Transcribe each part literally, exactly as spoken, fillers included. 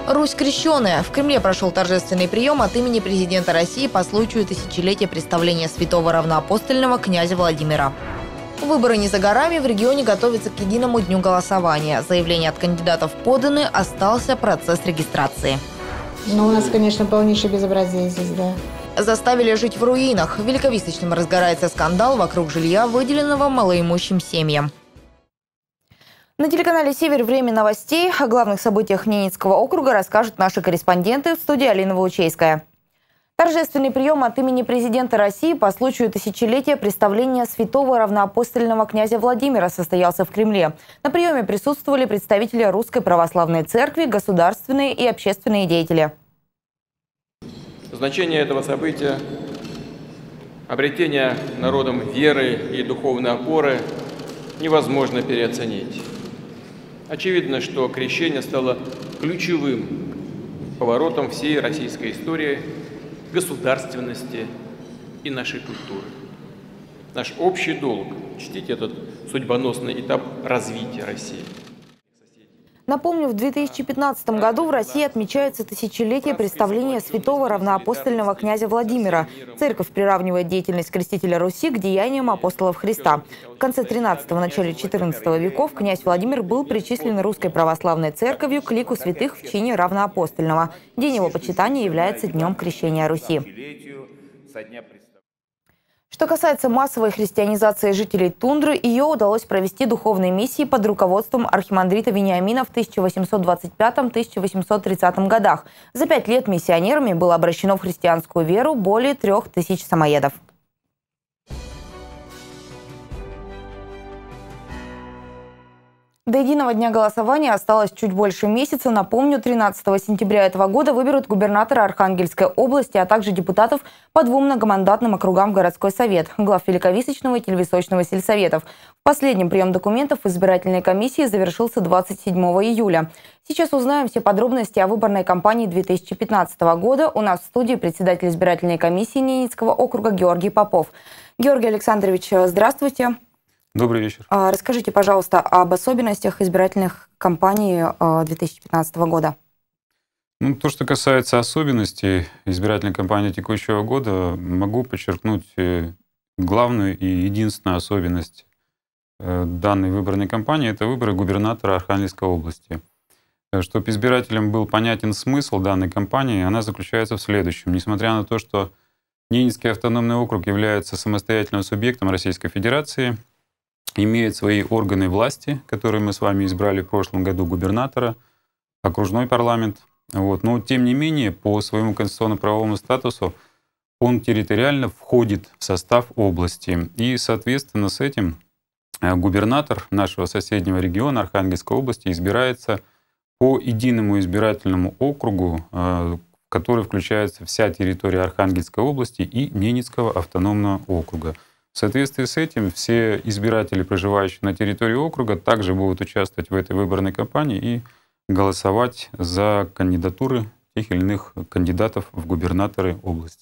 Русь крещеная. В Кремле прошел торжественный прием от имени президента России по случаю тысячелетия представления святого равноапостольного князя Владимира. Выборы не за горами, в регионе готовятся к единому дню голосования. Заявления от кандидатов поданы, остался процесс регистрации. Ну, у нас, конечно, полнейшее безобразие здесь, да. Заставили жить в руинах. В Великовисточном разгорается скандал вокруг жилья, выделенного малоимущим семьям. На телеканале «Север» время новостей. О главных событиях Ненецкого округа расскажут наши корреспонденты. В студии Алина Волчейская. Торжественный прием от имени президента России по случаю тысячелетия представления святого равноапостольного князя Владимира состоялся в Кремле. На приеме присутствовали представители Русской Православной Церкви, государственные и общественные деятели. Значение этого события, обретение народом веры и духовной опоры невозможно переоценить. Очевидно, что крещение стало ключевым поворотом всей российской истории, государственности и нашей культуры. Наш общий долг – чтить этот судьбоносный этап развития России. Напомню, в две тысячи пятнадцатом году в России отмечается тысячелетие представления святого равноапостольного князя Владимира. Церковь приравнивает деятельность крестителя Руси к деяниям апостолов Христа. В конце тринадцатого – начале четырнадцатого веков князь Владимир был причислен Русской Православной Церковью к лику святых в чине равноапостольного. День его почитания является Днем Крещения Руси. Что касается массовой христианизации жителей тундры, ее удалось провести духовной миссией под руководством архимандрита Вениамина в тысяча восемьсот двадцать пятом — тысяча восемьсот тридцатом годах. За пять лет миссионерами было обращено в христианскую веру более трех тысяч самоедов. До единого дня голосования осталось чуть больше месяца. Напомню, тринадцатого сентября этого года выберут губернатора Архангельской области, а также депутатов по двум многомандатным округам в городской совет, глав Великовисточного и Телевисочного сельсоветов. В последнем прием документов в избирательной комиссии завершился двадцать седьмого июля. Сейчас узнаем все подробности о выборной кампании две тысячи пятнадцатого года. У нас в студии председатель избирательной комиссии Ненецкого округа Георгий Попов. Георгий Александрович, здравствуйте. Добрый вечер. Расскажите, пожалуйста, об особенностях избирательных кампаний две тысячи пятнадцатого года. Ну, то, что касается особенностей избирательной кампании текущего года, могу подчеркнуть главную и единственную особенность данной выборной кампании – это выборы губернатора Архангельской области. Чтобы избирателям был понятен смысл данной кампании, она заключается в следующем. Несмотря на то, что Ненецкий автономный округ является самостоятельным субъектом Российской Федерации, имеет свои органы власти, которые мы с вами избрали в прошлом году, губернатора, окружной парламент. Вот. Но, тем не менее, по своему конституционно-правовому статусу он территориально входит в состав области. И, соответственно, с этим губернатор нашего соседнего региона, Архангельской области, избирается по единому избирательному округу, в который включается вся территория Архангельской области и Ненецкого автономного округа. В соответствии с этим все избиратели, проживающие на территории округа, также будут участвовать в этой выборной кампании и голосовать за кандидатуры тех или иных кандидатов в губернаторы области.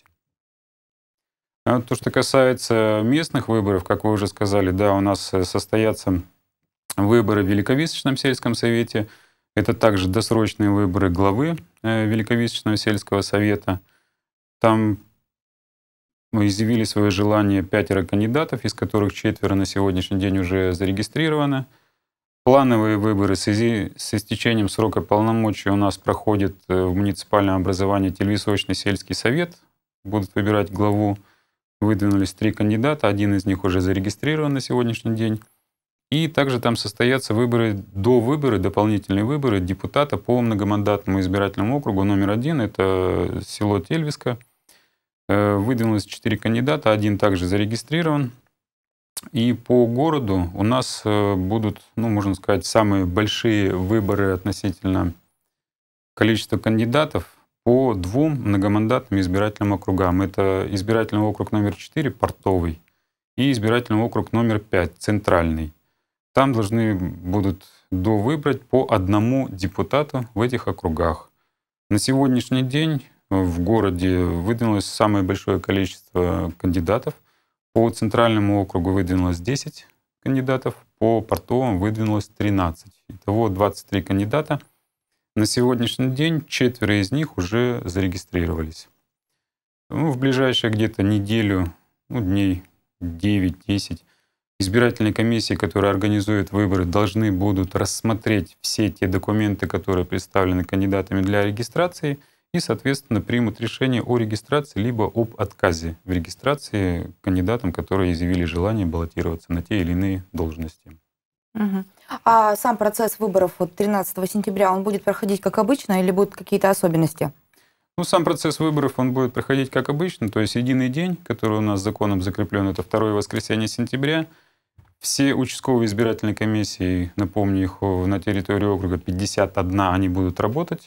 А то, что касается местных выборов, как вы уже сказали, да, у нас состоятся выборы в Великовисточном сельском совете. Это также досрочные выборы главы Великовисточного сельского совета. Там изъявили свое желание пятеро кандидатов, из которых четверо на сегодняшний день уже зарегистрированы. Плановые выборы в связи с истечением срока полномочий у нас проходят в муниципальном образовании Телевисочный сельский совет. Будут выбирать главу. Выдвинулись три кандидата, один из них уже зарегистрирован на сегодняшний день. И также там состоятся выборы, до выборы, дополнительные выборы депутата по многомандатному избирательному округу номер один. Это село Тельвиска. Выдвинулось четыре кандидата, один также зарегистрирован. И по городу у нас будут, ну, можно сказать, самые большие выборы относительно количества кандидатов по двум многомандатным избирательным округам. Это избирательный округ номер четыре, Портовый, и избирательный округ номер пять, Центральный. Там должны будут довыбрать по одному депутату в этих округах. На сегодняшний день в городе выдвинулось самое большое количество кандидатов. По Центральному округу выдвинулось десять кандидатов, по Портовому выдвинулось тринадцать. Итого двадцать три кандидата На сегодняшний день четверо из них уже зарегистрировались. Ну, в ближайшие где-то неделю, ну, дней девять-десять, избирательные комиссии, которые организуют выборы, должны будут рассмотреть все те документы, которые представлены кандидатами для регистрации, и, соответственно, примут решение о регистрации либо об отказе в регистрации кандидатам, которые изъявили желание баллотироваться на те или иные должности. Угу. А сам процесс выборов вот тринадцатого сентября, он будет проходить как обычно или будут какие-то особенности? Ну, сам процесс выборов, он будет проходить как обычно, то есть единый день, который у нас законом закреплен, это второе воскресенье сентября. Все участковые избирательные комиссии, напомню, их на территории округа пятьдесят один, они будут работать.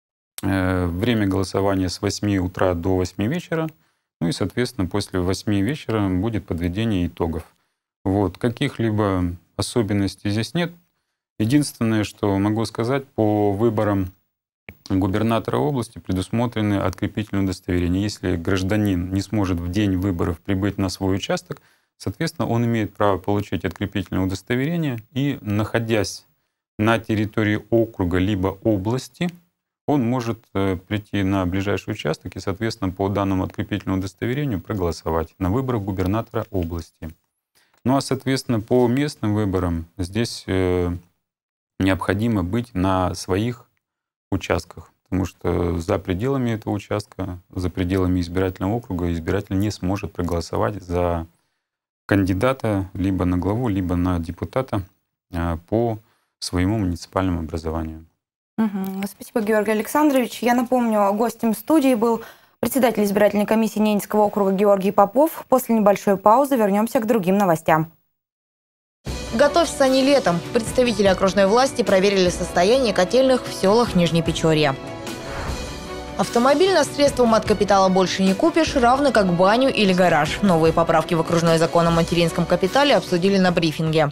Время голосования с восьми утра до восьми вечера. Ну и, соответственно, после восьми вечера будет подведение итогов. Вот. Каких-либо особенностей здесь нет. Единственное, что могу сказать, по выборам губернатора области предусмотрены открепительные удостоверения. Если гражданин не сможет в день выборов прибыть на свой участок, соответственно, он имеет право получить открепительное удостоверение, и, находясь на территории округа либо области, он может прийти на ближайший участок и, соответственно, по данному открепительному удостоверению проголосовать на выборах губернатора области. Ну а, соответственно, по местным выборам здесь необходимо быть на своих участках, потому что за пределами этого участка, за пределами избирательного округа избиратель не сможет проголосовать за кандидата либо на главу, либо на депутата по своему муниципальному образованию. Угу. Спасибо, Георгий Александрович. Я напомню, гостем студии был председатель избирательной комиссии Ненецкого округа Георгий Попов. После небольшой паузы вернемся к другим новостям. Готовься не летом. Представители окружной власти проверили состояние котельных в селах Нижнепечорья. Автомобиль средством от капитала больше не купишь, равно как баню или гараж. Новые поправки в окружной закон о материнском капитале обсудили на брифинге.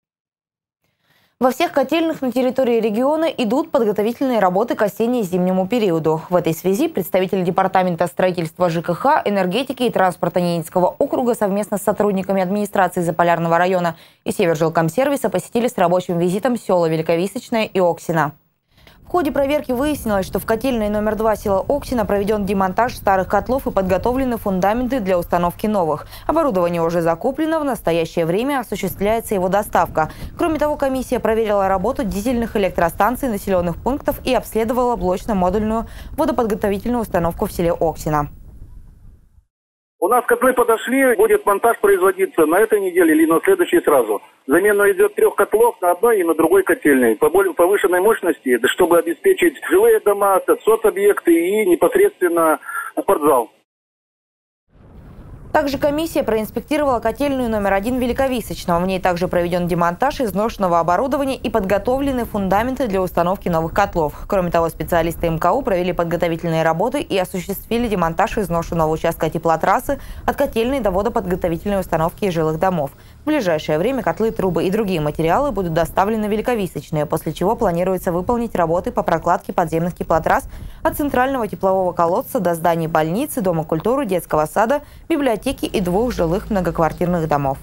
Во всех котельных на территории региона идут подготовительные работы к осенне-зимнему периоду. В этой связи представители Департамента строительства ЖКХ, энергетики и транспорта Ненецкого округа совместно с сотрудниками администрации Заполярного района и Севержилкомсервиса посетили с рабочим визитом села Великовисочное и Оксино. В ходе проверки выяснилось, что в котельной номер два села Оксино проведен демонтаж старых котлов и подготовлены фундаменты для установки новых. Оборудование уже закуплено, в настоящее время осуществляется его доставка. Кроме того, комиссия проверила работу дизельных электростанций населенных пунктов и обследовала блочно-модульную водоподготовительную установку в селе Оксино. У нас котлы подошли, будет монтаж производиться на этой неделе или на следующей сразу. Замена идет трех котлов на одной и на другой котельной по более повышенной мощности, чтобы обеспечить жилые дома, соцобъекты и непосредственно спортзал. Также комиссия проинспектировала котельную номер один Великовисочного. В ней также проведен демонтаж изношенного оборудования и подготовлены фундаменты для установки новых котлов. Кроме того, специалисты МКУ провели подготовительные работы и осуществили демонтаж изношенного участка теплотрассы от котельной до водоподготовительной установки и жилых домов. В ближайшее время котлы, трубы и другие материалы будут доставлены в Великовисочное, после чего планируется выполнить работы по прокладке подземных теплотрасс от центрального теплового колодца до зданий больницы, дома культуры, детского сада, библиотеки и двух жилых многоквартирных домов.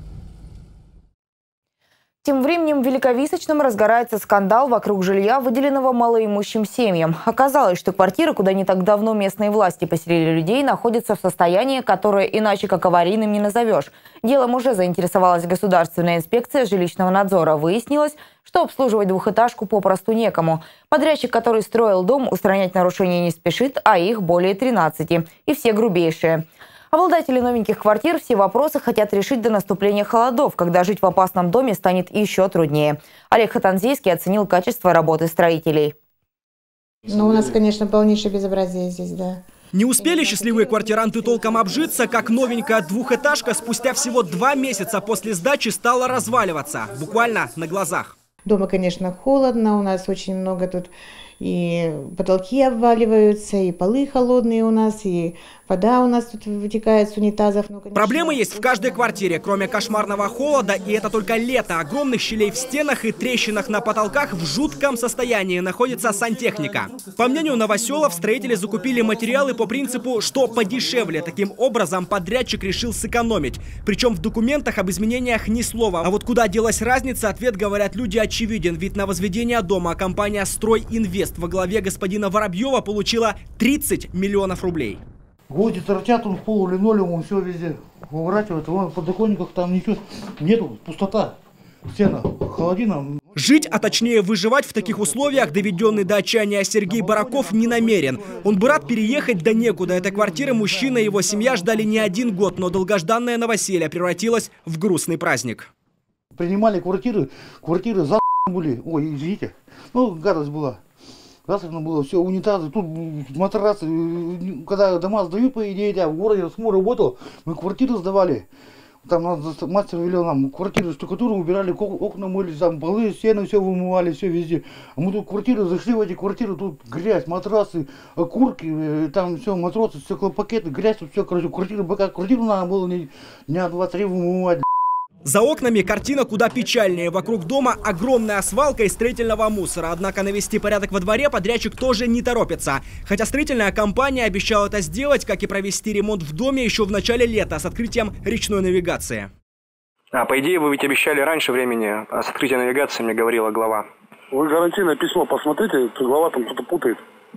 Тем временем в Великовисочном разгорается скандал вокруг жилья, выделенного малоимущим семьям. Оказалось, что квартиры, куда не так давно местные власти поселили людей, находятся в состоянии, которое иначе как аварийным не назовешь. Делом уже заинтересовалась Государственная инспекция жилищного надзора. Выяснилось, что обслуживать двухэтажку попросту некому. Подрядчик, который строил дом, устранять нарушения не спешит, а их более тринадцати. И все грубейшие. Обладатели новеньких квартир все вопросы хотят решить до наступления холодов, когда жить в опасном доме станет еще труднее. Олег Хатанзейский оценил качество работы строителей. Ну, у нас, конечно, полнейшее безобразие здесь, да. Не успели счастливые квартиранты толком обжиться, как новенькая двухэтажка спустя всего два месяца после сдачи стала разваливаться. Буквально на глазах. Дома, конечно, холодно, у нас очень много тут и потолки обваливаются, и полы холодные у нас, и вода у нас тут вытекает с унитазов. Ну, конечно... Проблемы есть в каждой квартире, кроме кошмарного холода, и это только лето. Огромных щелей в стенах и трещинах на потолках в жутком состоянии находится сантехника. По мнению новоселов, строители закупили материалы по принципу «что подешевле». Таким образом, подрядчик решил сэкономить. Причем в документах об изменениях ни слова. А вот куда делась разница, ответ говорят люди очевидный. очевиден, ведь на возведение дома компания «Стройинвест» во главе господина Воробьева получила тридцать миллионов рублей. Гвозди торчат, он в пол, линолеум, все везде выворачивает. Вон в подоконниках там ничего нету, пустота, стена, холодина. Жить, а точнее выживать в таких условиях, доведенный до отчаяния Сергей Бараков, не намерен. Он бы рад переехать, да некуда. Этой квартиры мужчина и его семья ждали не один год, но долгожданное новоселье превратилось в грустный праздник. Принимали квартиры, квартиры за были, ой, извините, ну гадость была. Засрано было все, унитазы, тут матрасы. Когда дома сдают, по идее, я в городе СМУ работал, мы квартиры сдавали. Там нас мастер велел нам квартиру, штукатуру убирали, окна мыли, там полы, стены все вымывали, все везде. А мы тут квартиры зашли, в эти квартиры, тут грязь, матрасы, окурки, там все, матросы, стеклопакеты, грязь, тут все, короче, квартиру, пока квартиру надо было не дня два-три вымывать. За окнами картина куда печальнее. Вокруг дома огромная свалка из строительного мусора. Однако навести порядок во дворе подрядчик тоже не торопится. Хотя строительная компания обещала это сделать, как и провести ремонт в доме еще в начале лета с открытием речной навигации. А по идее вы ведь обещали раньше времени с открытием навигации, мне говорила глава. Вы гарантийное письмо посмотрите, глава там что-то путает.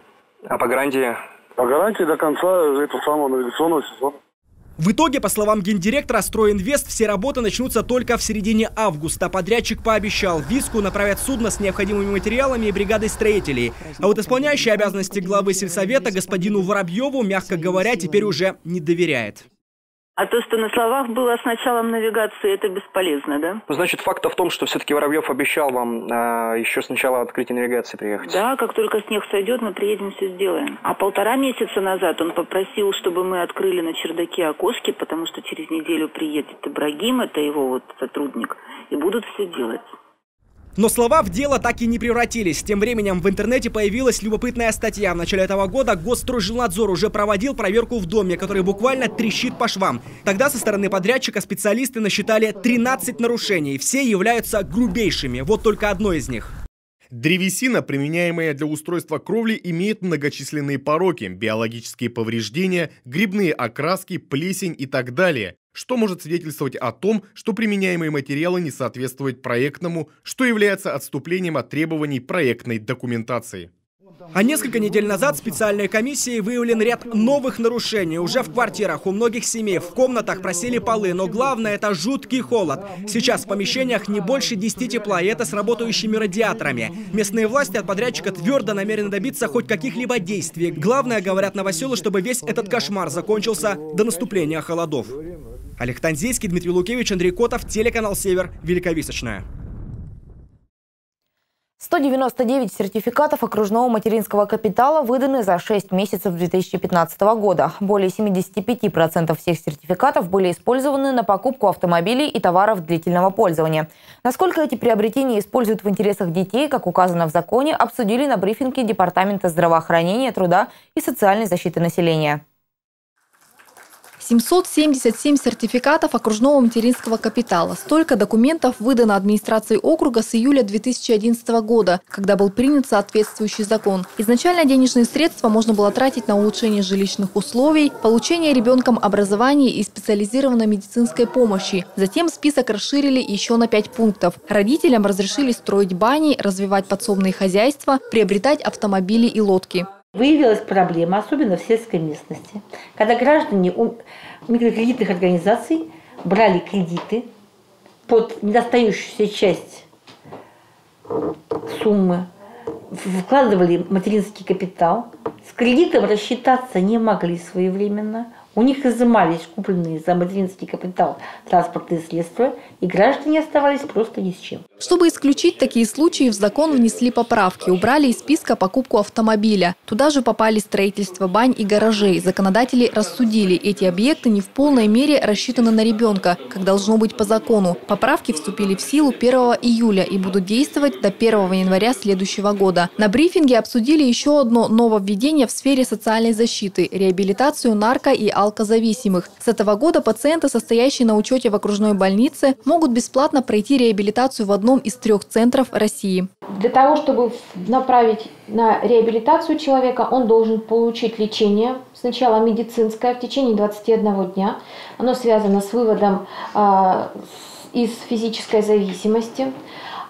А по гарантии? По гарантии до конца этого самого навигационного сезона. В итоге, по словам гендиректора «Стройинвест», все работы начнутся только в середине августа. Подрядчик пообещал, в Виску направят судно с необходимыми материалами и бригадой строителей. А вот исполняющий обязанности главы сельсовета господину Воробьеву, мягко говоря, теперь уже не доверяет. А то, что на словах было с началом навигации, это бесполезно, да? Значит, факт в том, что все-таки Воробьев обещал вам а, еще с начала открытия навигации приехать. Да, как только снег сойдет, мы приедем, все сделаем. А полтора месяца назад он попросил, чтобы мы открыли на чердаке окошки, потому что через неделю приедет Ибрагим, это его вот сотрудник, и будут все делать. Но слова в дело так и не превратились. Тем временем в интернете появилась любопытная статья. В начале этого года Госстройжилнадзор уже проводил проверку в доме, который буквально трещит по швам. Тогда со стороны подрядчика специалисты насчитали тринадцать нарушений. Все являются грубейшими. Вот только одно из них. Древесина, применяемая для устройства кровли, имеет многочисленные пороки, биологические повреждения, грибные окраски, плесень и так далее, что может свидетельствовать о том, что применяемые материалы не соответствуют проектному, что является отступлением от требований проектной документации. А несколько недель назад специальной комиссией выявлен ряд новых нарушений. Уже в квартирах у многих семей в комнатах просели полы, но главное – это жуткий холод. Сейчас в помещениях не больше десяти тепла, и это с работающими радиаторами. Местные власти от подрядчика твердо намерены добиться хоть каких-либо действий. Главное, говорят новоселы, чтобы весь этот кошмар закончился до наступления холодов. Олег Танзейский, Дмитрий Лукевич, Андрей Котов, телеканал «Север», Великовисочная. сто девяносто девять сертификатов окружного материнского капитала выданы за шесть месяцев две тысячи пятнадцатого года. Более семидесяти пяти процентов всех сертификатов были использованы на покупку автомобилей и товаров длительного пользования. Насколько эти приобретения используют в интересах детей, как указано в законе, обсудили на брифинге Департамента здравоохранения, труда и социальной защиты населения. семьсот семьдесят семь сертификатов окружного материнского капитала. Столько документов выдано администрацией округа с июля две тысячи одиннадцатого года, когда был принят соответствующий закон. Изначально денежные средства можно было тратить на улучшение жилищных условий, получение ребенком образования и специализированной медицинской помощи. Затем список расширили еще на пять пунктов. Родителям разрешили строить бани, развивать подсобные хозяйства, приобретать автомобили и лодки. Выявилась проблема, особенно в сельской местности, когда граждане у микрокредитных организаций брали кредиты под недостающуюся часть суммы, вкладывали материнский капитал, с кредитом рассчитаться не могли своевременно, у них изымались купленные за материнский капитал транспортные средства, и граждане оставались просто ни с чем. Чтобы исключить такие случаи, в закон внесли поправки, убрали из списка покупку автомобиля. Туда же попали строительство бань и гаражей. Законодатели рассудили, эти объекты не в полной мере рассчитаны на ребенка, как должно быть по закону. Поправки вступили в силу первого июля и будут действовать до первого января следующего года. На брифинге обсудили еще одно нововведение в сфере социальной защиты – реабилитацию нарко- и алкозависимых. С этого года пациенты, состоящие на учете в окружной больнице, могут бесплатно пройти реабилитацию в одном из трех центров России. Для того, чтобы направить на реабилитацию человека, он должен получить лечение, сначала медицинское, в течение двадцати одного дня. Оно связано с выводом э, из физической зависимости.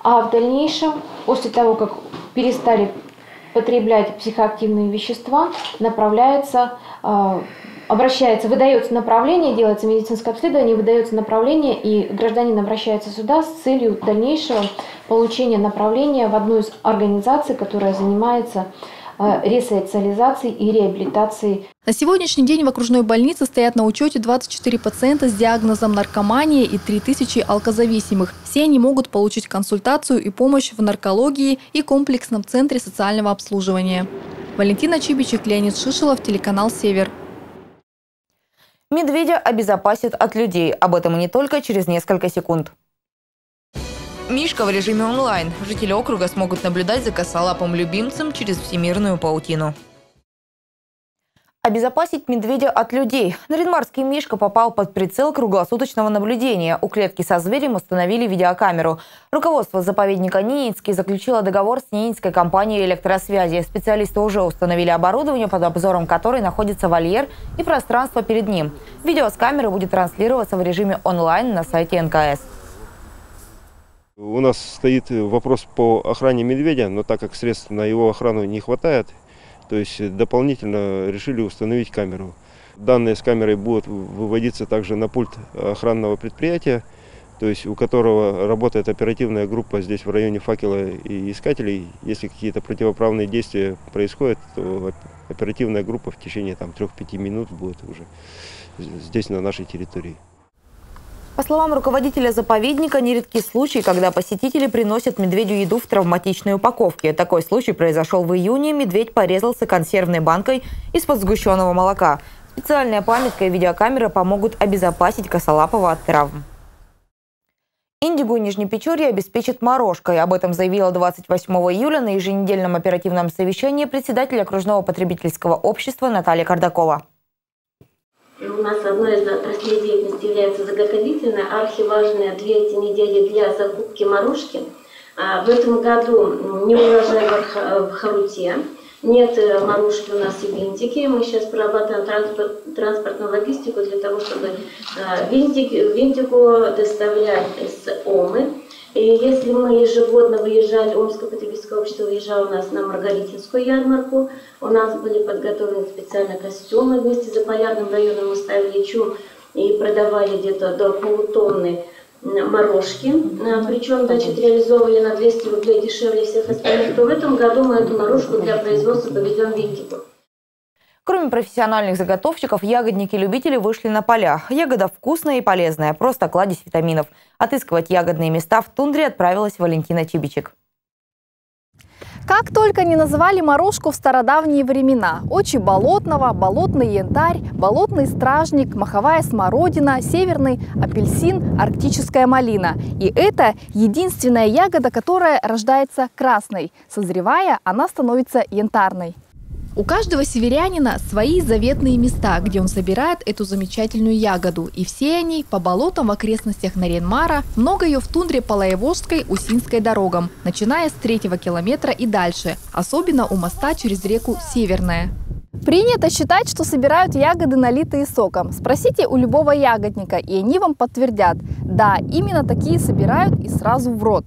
а в дальнейшем, после того, как перестали потреблять психоактивные вещества, направляется, обращается, выдается направление, делается медицинское обследование, выдается направление, и гражданин обращается сюда с целью дальнейшего получения направления в одну из организаций, которая занимается ресоциализацией и реабилитацией. На сегодняшний день в окружной больнице стоят на учете двадцать четыре пациента с диагнозом наркомания и три тысячи алкозависимых. Все они могут получить консультацию и помощь в наркологии и комплексном центре социального обслуживания. Валентина Чибичек, Леонид Шишелов, телеканал «Север». Медведя обезопасит от людей. Об этом и не только через несколько секунд. Мишка в режиме онлайн. Жители округа смогут наблюдать за косолапым любимцем через всемирную паутину. Обезопасить медведя от людей. Наринмарский Мишка попал под прицел круглосуточного наблюдения. У клетки со зверем установили видеокамеру. Руководство заповедника Ненецкий заключило договор с Ненецкой компанией электросвязи. Специалисты уже установили оборудование, под обзором которой находится вольер и пространство перед ним. Видео с камеры будет транслироваться в режиме онлайн на сайте эн ка эс. У нас стоит вопрос по охране медведя, но так как средств на его охрану не хватает, то есть дополнительно решили установить камеру. Данные с камерой будут выводиться также на пульт охранного предприятия, то есть у которого работает оперативная группа здесь в районе Факела и Искателей. Если какие-то противоправные действия происходят, то оперативная группа в течение трех-пяти минут будет уже здесь, на нашей территории. По словам руководителя заповедника, нередки случаи, когда посетители приносят медведю еду в травматичной упаковке. Такой случай произошел в июне. Медведь порезался консервной банкой из-под сгущенного молока. Специальная памятка и видеокамера помогут обезопасить косолапого от травм. Индигу Нижнепечорье обеспечит морожкой. Об этом заявила двадцать восьмого июля на еженедельном оперативном совещании председатель окружного потребительского общества Наталья Кардакова. У нас одной из отраслей деятельности является заготовительная. Архиважные две эти недели для закупки морожки. В этом году не урожай в Харуте. Нет морожки у нас и винтики. Мы сейчас прорабатываем транспорт, транспортную логистику для того, чтобы винтик, винтику доставлять с Омы. И если мы ежегодно выезжали, Омское потребительское общество выезжало у нас на Маргаритинскую ярмарку, у нас были подготовлены специальные костюмы, вместе с Заполярным районом мы ставили чум и продавали где-то до полутонны морожки, причем, значит, реализовывали на двести рублей дешевле всех остальных, то в этом году мы эту морожку для производства повезем винтику. Кроме профессиональных заготовщиков, ягодники-любители вышли на поля. Ягода вкусная и полезная, просто кладезь витаминов. Отыскивать ягодные места в тундре отправилась Валентина Чибичек. Как только не называли морожку в стародавние времена. Очи болотного, болотный янтарь, болотный стражник, маховая смородина, северный апельсин, арктическая малина. И это единственная ягода, которая рождается красной. Созревая, она становится янтарной. У каждого северянина свои заветные места, где он собирает эту замечательную ягоду. И все они по болотам в окрестностях Наринмара, много ее в тундре по Лаевожской, Усинской дорогам, начиная с третьего километра и дальше, особенно у моста через реку Северная. Принято считать, что собирают ягоды, налитые соком. Спросите у любого ягодника, и они вам подтвердят. Да, именно такие собирают и сразу в рот.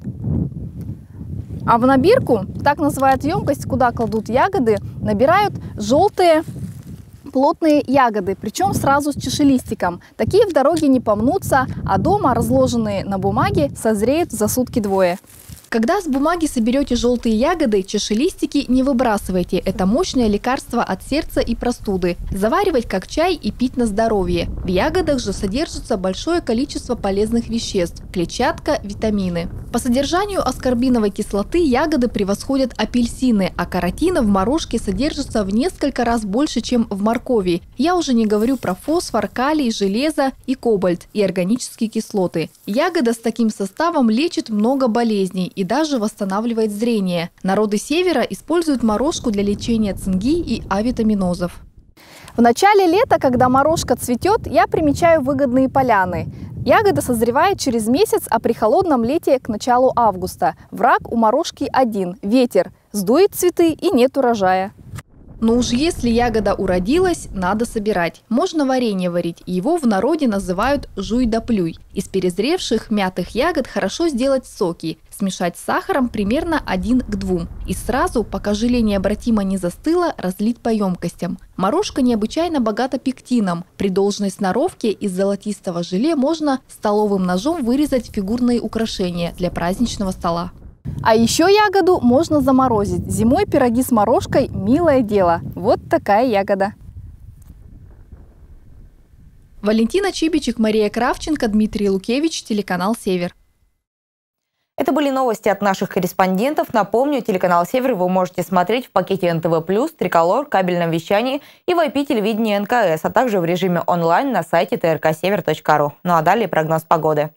А в набирку, так называют емкость, куда кладут ягоды, набирают желтые плотные ягоды, причем сразу с чашелистиком. Такие в дороге не помнутся, а дома, разложенные на бумаге, созреют за сутки-двое. Когда с бумаги соберете желтые ягоды, чашелистики не выбрасывайте. Это мощное лекарство от сердца и простуды. Заваривать как чай и пить на здоровье. В ягодах же содержится большое количество полезных веществ – клетчатка, витамины. По содержанию аскорбиновой кислоты ягоды превосходят апельсины, а каротина в морожке содержится в несколько раз больше, чем в моркови. Я уже не говорю про фосфор, калий, железо и кобальт и органические кислоты. Ягода с таким составом лечит много болезней и даже восстанавливает зрение. Народы севера используют морожку для лечения цинги и авитаминозов. В начале лета, когда морожка цветет, я примечаю выгодные поляны. Ягода созревает через месяц, а при холодном лете к началу августа. Враг у морожки один – ветер. Сдует цветы и нет урожая. Но уж если ягода уродилась, надо собирать. Можно варенье варить, его в народе называют жуй да плюй. Из перезревших мятых ягод хорошо сделать соки. Смешать с сахаром примерно один к двум. И сразу, пока желе необратимо не застыло, разлить по емкостям. Морожка необычайно богата пектином. При должной сноровке из золотистого желе можно столовым ножом вырезать фигурные украшения для праздничного стола. А еще ягоду можно заморозить. Зимой пироги с морожкой – милое дело. Вот такая ягода. Валентина Чибичек, Мария Кравченко, Дмитрий Лукевич, телеканал «Север». Это были новости от наших корреспондентов. Напомню, телеканал «Север» вы можете смотреть в пакете эн тэ вэ плюс, Триколор, кабельном вещании и в ай пи-телевидении эн ка эс, а также в режиме онлайн на сайте тэ эр ка север точка ру. Ну а далее прогноз погоды.